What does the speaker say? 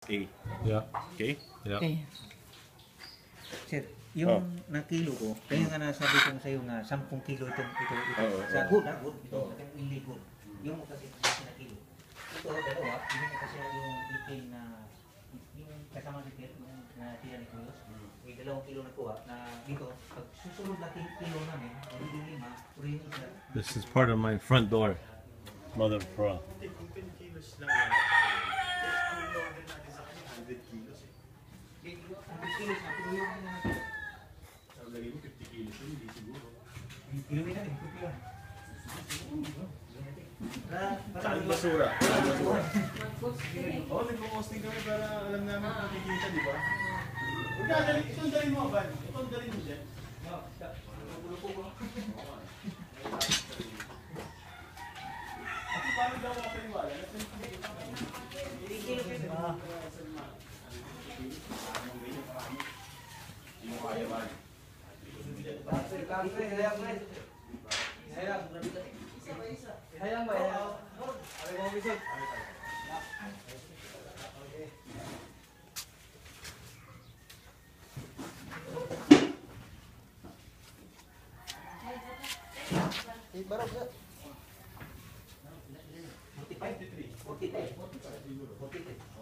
A. Yeah. Okay? Yeah. Okay. Sir, yung nakilo ko, kaya nga nasabi ko sa'yo nga 10 kilo ito. Sa good, good. Ito, hindi good. Yung kasi nakilo. Ito, dalawa, hindi na kasi yung itin na, yung kasama ni Pierre, na tira ni Cruz, may 2 kilo nakuha, na dito, pag susunod na kilo namin, magiging 5, puro yung isa. This is part of my front door. Mother of pearl. Kung 10 kilos lang yan, ang order natin sa kanya, 100 kilos eh. 100 kilos, natin yung Sabi lagi mo, 50 kilos yun, hindi siguro. kilo na rin, kilo. Saan basura? Saan basura? Oo, nagpo-posting kami para alam namin kung nakikita, di ba? Huwag na, itong dalhin mo, Van. Itong dalhin mo dyan. Kasi paano daw ako paniwala? Hindi mo kaya, Van. Hayang ba yan? Ay, mo bisig. Barok na. 45? 43. 43.